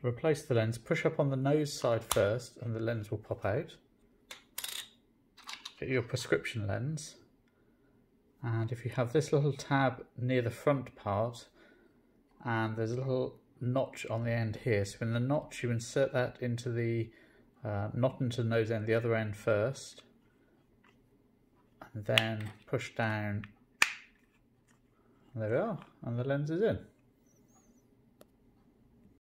replace the lens, push up on the nose side first and the lens will pop out. Get your prescription lens, and if you have this little tab near the front part, and there's a little notch on the end here, so in the notch you insert that into the not into the nose end, the other end first, and then push down, and there we are, and the lens is in.